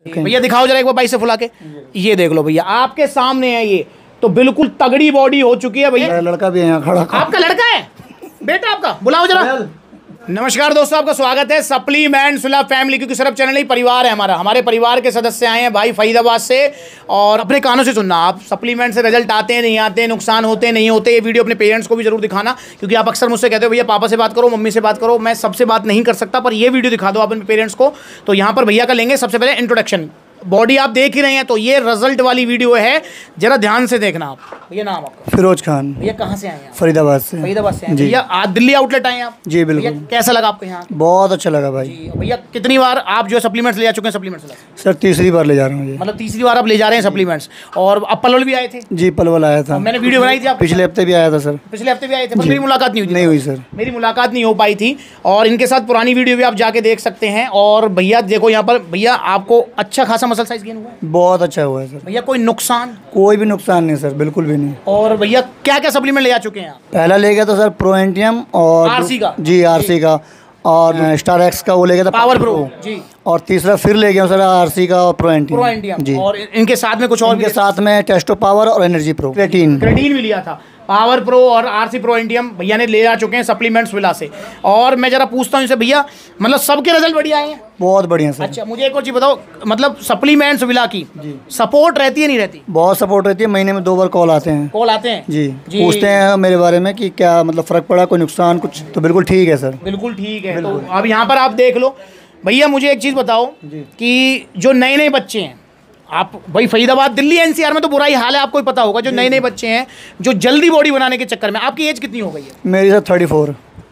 भैया दिखाओ जरा एक बार बाइक से फुला के। ये देख लो भैया आपके सामने है, ये तो बिल्कुल तगड़ी बॉडी हो चुकी है भैया। लड़का भी है यहाँ खड़ा। आपका लड़का है बेटा आपका, बुलाओ जरा। नमस्कार दोस्तों, आपका स्वागत है सप्लीमेंट्स विला फैमिली, क्योंकि सिर्फ चैनल नहीं परिवार है हमारा। हमारे परिवार के सदस्य आए हैं भाई फरीदाबाद से, और अपने कानों से सुनना आप सप्लीमेंट से रिजल्ट आते हैं नहीं आते, नुकसान होते नहीं होते। ये वीडियो अपने पेरेंट्स को भी जरूर दिखाना, क्योंकि आप अक्सर मुझसे कहते हो भैया पापा से बात करो, मम्मी से बात करो। मैं सबसे बात नहीं कर सकता, पर ये वीडियो दिखा दो आप अपने पेरेंट्स को। तो यहाँ पर भैया का लेंगे सबसे पहले इंट्रोडक्शन। बॉडी आप देख ही रहे हैं, तो ये रिजल्ट वाली वीडियो है, जरा ध्यान से देखना आप। भैया नाम आपका? फिरोज खान। भैया कहाँ से आए हैं? फरीदाबाद से। फरीदाबाद से भैया आज दिल्ली आउटलेट आए हैं आप? जी बिल्कुल। कैसा लगा आपको यहाँ? बहुत अच्छा लगा भाई। भैया कितनी बार आप जो सप्लीमेंट्स ले जा चुके हैं? सप्लीमेंट्स सर तीसरी बार ले जा रहा हूँ। मतलब तीसरी बार आप ले जा रहे हैं सप्लीमेंट्स। और अब पलवल भी आए थे? जी पलवल आया था, मैंने वीडियो बनाई थी। आप पिछले हफ्ते भी आया था सर? पिछले हफ्ते भी आए थे, पर मेरी मुलाकात नहीं हुई थी। नहीं हुई सर, मेरी मुलाकात नहीं हो पाई थी। और इनके साथ पुरानी वीडियो भी आप जाके देख सकते हैं। और भैया देखो यहाँ पर, भैया आपको अच्छा खासा मसल साइज गेन हुआ है? बहुत अच्छा हुआ है सर। भैया कोई नुकसान? कोई भी नुकसान नहीं सर, बिल्कुल भी नहीं। और भैया क्या क्या सप्लीमेंट ले जा चुके हैं आप? पहला ले गया था सर प्रोएंटियम और आरसी का। जी आरसी का, और स्टार एक्स का वो ले गया था पावर प्रो जी। और तीसरा फिर ले गया सर आरसी का और प्रोएंटियम जी। और इनके साथ में कुछ और इनके साथ में टेस्टो पावर और एनर्जी प्रो, क्रेटीन भी लिया था। पावर प्रो और आरसी प्रोएंटियम भैया ने ले जा चुके हैं सप्लीमेंट्स विला से। और मैं जरा पूछता हूँ इनसे, भैया मतलब सबके रिजल्ट बढ़िया आए हैं? बहुत बढ़िया सर। अच्छा मुझे एक और चीज़ बताओ, मतलब सप्लीमेंट्स विला की सपोर्ट रहती है नहीं रहती? बहुत सपोर्ट रहती है, महीने में 2 बार कॉल आते हैं। कॉल आते हैं जी, पूछते हैं मेरे बारे में कि क्या मतलब फ़र्क पड़ा, कोई नुकसान कुछ? तो बिल्कुल ठीक है सर। बिल्कुल ठीक है। तो अब यहाँ पर आप देख लो। भैया मुझे एक चीज़ बताओ कि जो नए नए बच्चे हैं, आप भाई फरीदाबाद दिल्ली एनसीआर में तो बुरा ही हाल है, आपको ही पता होगा। जो नए नए बच्चे हैं जो जल्दी बॉडी बनाने के चक्कर में, आपकी एज कितनी हो गई है? मेरी सर 34।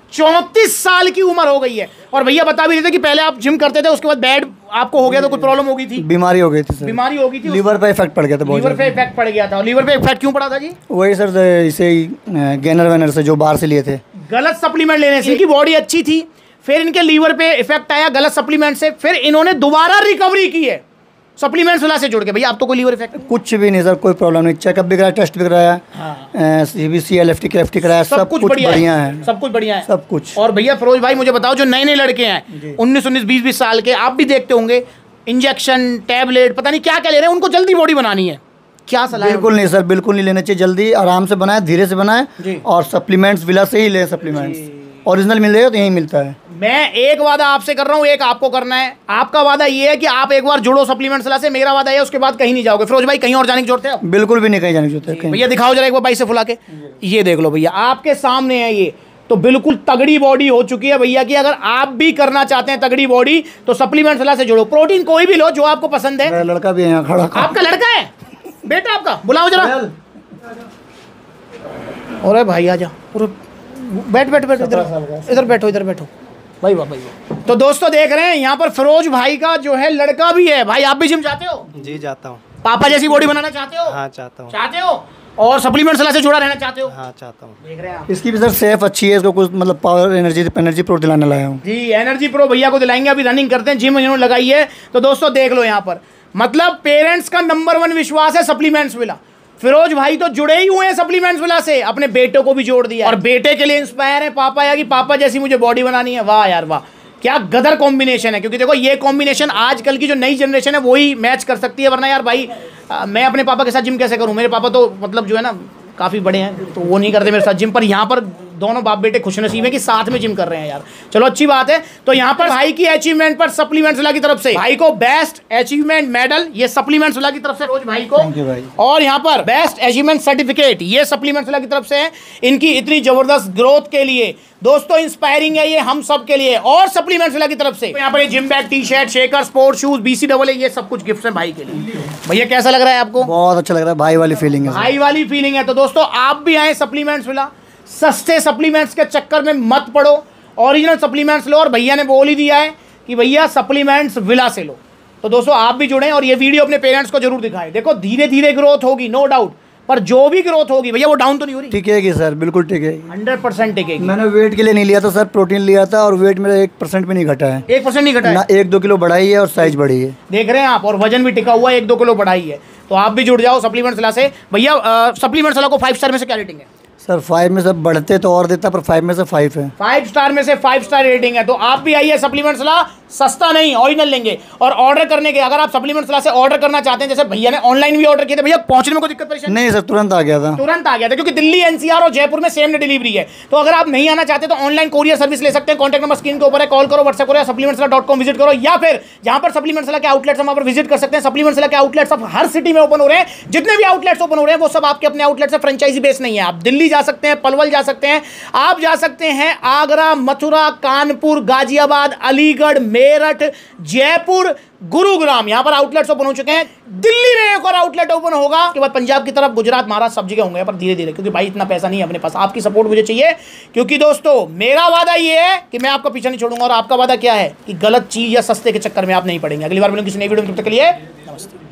34 साल की उम्र हो गई है। और भैया बता भी रहे थे कि पहले आप जिम करते थे, उसके बाद बैड आपको हो गया तो कुछ प्रॉब्लम हो गई थी? बीमारी हो गई थी सर। बीमारी हो गई थी, लीवर पे इफेक्ट पड़ गया था। लीवर पे इफेक्ट पड़ गया था। लीवर पे इफेक्ट क्यों पड़ा था जी? वही सर, इसे गेनर वेनर से जो बाहर से लिए थे, गलत सप्लीमेंट लेने से। इनकी बॉडी अच्छी थी, फिर इनके लीवर पे इफेक्ट आया गलत सप्लीमेंट से, फिर इन्होंने दोबारा रिकवरी की है सप्लीमेंट्स विला से जुड़ के। भैया आप तो कोई लीवर इफेक्ट? कुछ भी नहीं सर, कोई प्रॉब्लम नहीं। चेकअप भी कराया, टेस्ट भी कराया, CBC LFT KFT कराया, सब कुछ बढ़िया है। सब कुछ बढ़िया है, सब कुछ। और भैया फिरोज भाई मुझे बताओ, जो नए नए लड़के हैं 19 20 साल के, आप भी देखते होंगे इंजेक्शन टैबलेट पता नहीं क्या क्या ले रहे हैं, उनको जल्दी बॉडी बनानी है, क्या सलाह? बिल्कुल नहीं सर, बिल्कुल नहीं लेना चाहिए। जल्दी आराम से बनाए, धीरे से बनाए, और सप्लीमेंट्स विला से ही ले। सप्लीमेंट्स ओरिजिनल मिलेगा तो यहीं मिलता है। मैं एक वादा आपसे कर रहा हूँ, एक आपको करना है। आपका वादा ये है कि आप एक बार जुड़ो सप्लीमेंट्स विला से, मेरा वादा है उसके बाद कहीं नहीं जाओगे। फिरोज भाई कहीं और जाने की जरूरत है? बिल्कुल भी नहीं कहीं जाने की जरूरत है। भैया दिखाओ जरा एक बार बाइक से फुला के। ये देख लो भैया आपके सामने है, ये तो बिल्कुल तगड़ी बॉडी हो चुकी है भैया की। अगर आप भी करना चाहते हैं तगड़ी बॉडी, तो सप्लीमेंट्स विला से जुड़ो। प्रोटीन कोई भी लो जो आपको पसंद है। लड़का भी है यहाँ खड़ा। आपका लड़का है बेटा आपका, बुलाओ जरा। अरे भाई आजा, बैठ बैठ बैठ, इधर बैठो, इधर बैठो भाई। वाह भाई वाह। तो दोस्तों देख रहे हैं यहाँ पर फिरोज भाई का जो है लड़का भी है। भाई आप भी जिम जाते हो? जी जाता हूँ। पापा जैसी बॉडी बनाना चाहते हो? हाँ चाहता हूँ। चाहते हो? और सप्लीमेंट्स विला से जुड़ा रहना चाहते हो? हाँ चाहता हूँ। देख रहे हैं आप। इसकी भी सर सेफ अच्छी है, इसको कुछ मतलब पावर एनर्जी प्रो दिलाने लाया हूँ जी। एनर्जी प्रो भैया को दिलाएंगे, अभी रनिंग करते हैं, जिम इन्होंने लगाई है। तो दोस्तों देख लो यहाँ पर, मतलब पेरेंट्स का नंबर 1 विश्वास है सप्लीमेंट्स विला। फिरोज भाई तो जुड़े ही हुए हैं सप्लीमेंट्स विला से, अपने बेटों को भी जोड़ दिया, और बेटे के लिए इंस्पायर है पापा या कि पापा जैसी मुझे बॉडी बनानी है। वाह यार वाह, क्या गदर कॉम्बिनेशन है। क्योंकि देखो ये कॉम्बिनेशन आजकल की जो नई जनरेशन है वही मैच कर सकती है, वरना यार भाई मैं अपने पापा के साथ जिम कैसे करूं? मेरे पापा तो मतलब जो है ना काफ़ी बड़े हैं, तो वो नहीं करते मेरे साथ जिम। पर यहाँ पर दोनों बाप बेटे खुशनसीब है कि साथ में जिम कर रहे हैं यार। चलो अच्छी बात है। तो यहाँ पर भाई की अचीवमेंट पर सप्लीमेंट्स विला की तरफ से भाई को बेस्ट अचीवमेंट मेडल, ये सप्लीमेंट्स विला की तरफ से रोज भाई को। थैंक यू भाई। और यहाँ पर बेस्ट अचीवमेंट सर्टिफिकेट, ये सप्लीमेंट्स विला की तरफ से है। इनकी इतनी जबरदस्त ग्रोथ के लिए दोस्तों इंस्पायरिंग है ये हम सब के लिए। और सप्लीमेंट्स विला की तरफ से यहाँ पर gym bag, T shirt, shaker, sport shoes, BCAA, ये सब कुछ गिफ्ट है भाई के लिए। भैया कैसा लग रहा है आपको? बहुत अच्छा लग रहा है, भाई वाली फीलिंग है। भाई वाली फीलिंग है। तो दोस्तों आप भी आए सप्लीमेंट्स विला, सस्ते सप्लीमेंट्स के चक्कर में मत पड़ो, ओरिजिनल सप्लीमेंट्स लो। और भैया ने बोल ही दिया है कि भैया सप्लीमेंट्स विला से लो। तो दोस्तों आप भी जुड़ें और ये वीडियो अपने पेरेंट्स को जरूर दिखाएं। देखो धीरे धीरे ग्रोथ होगी, नो डाउट, पर जो भी ग्रोथ होगी भैया वो डाउन तो नहीं हो रही? टिकेगी सर, बिल्कुल टिकेगी, 100% टिकेगी। मैंने वेट के लिए नहीं लिया था सर, प्रोटीन लिया था, और वेट मेरा 1% भी नहीं घटा है। 1% नहीं घटा है? ना 1-2 किलो बढ़ाई है और साइज बढ़ी है। देख रहे हैं आप, और वजन भी टिका हुआ है, 1-2 किलो बढ़ाई है। तो आप भी जुड़ जाओ सप्लीमेंट्स विला से। भैया सप्लीमेंट्स विला को 5 स्टार में से क्या रेटिंग है? सर 5 में से बढ़ते तो और देता, पर 5 में से 5 है। 5 स्टार में से 5 स्टार रेटिंग है। तो आप भी आइए सप्लीमेंट्स विला, सस्ता नहीं, ओरिजिनल लेंगे। और ऑर्डर करने के, अगर आप सप्लीमेंट्स विला से ऑर्डर करना चाहते हैं, जैसे भैया ने ऑनलाइन भी ऑर्डर किए थे, भैया पहुंचने में कोई दिक्कत परेशानी नहीं सर, तुरंत आ गया था। तुरंत आ गया था, क्योंकि दिल्ली एनसीआर और जयपुर में सेम डे डिलीवरी है। तो अगर आप नहीं आना चाहते तो ऑनलाइन कोरियर सर्विस ले सकते हैं। कॉन्टैक्ट नंबर स्क्रीन के ऊपर है, कॉल करो, व्हाट्सएप करो, या supplementswala.com विजिट करो, या फिर जहां पर सप्लीमेंट्स विला के आउटलेट्स हम वहां पर विजिट कर सकते हैं। सप्लीमेंट्स विला के आउटलेट्स अब हर सिटी में ओपन हो रहे हैं। जितने भी आउटलेट्स ओपन हो रहे हैं वो सब आपके अपने आउटलेट्स है, फ्रेंचाइजी बेस नहीं है। आप दिल्ली जा सकते हैं, पलवल जा सकते हैं, आप जा सकते हैं आगरा, मथुरा, कानपुर, गाजियाबाद, अलीगढ़, मेरठ, जयपुर, गुरुग्राम, यहां पर आउटलेट्स ओपन हो चुके हैं। दिल्ली में एक और आउटलेट ओपन होगा, उसके बाद पंजाब की तरफ, गुजरात, महाराष्ट्र, सब जगह होंगे पर धीरे धीरे, क्योंकि भाई इतना पैसा नहीं है अपने पास। आपकी सपोर्ट मुझे चाहिए, क्योंकि दोस्तों मेरा वादा ये है कि मैं आपका पीछे नहीं छोड़ूंगा, और आपका वादा क्या है कि गलत चीज या सस्ते के चक्कर में आप नहीं पड़ेंगे। अगली बार मिलूंगी किसी नई वीडियो में, तब तक के लिए नमस्ते।